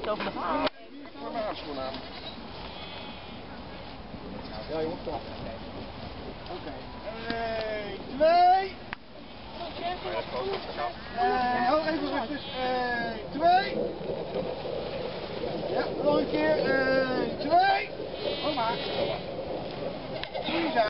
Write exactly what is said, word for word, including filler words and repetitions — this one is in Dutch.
over de haal. Voor mijn handschoenen aan. Ja jongens, toch. Oké. één, twee. Eh, oh, even rustig. één, twee. Ja, nog een keer. één, twee. Oh maar. Lisa.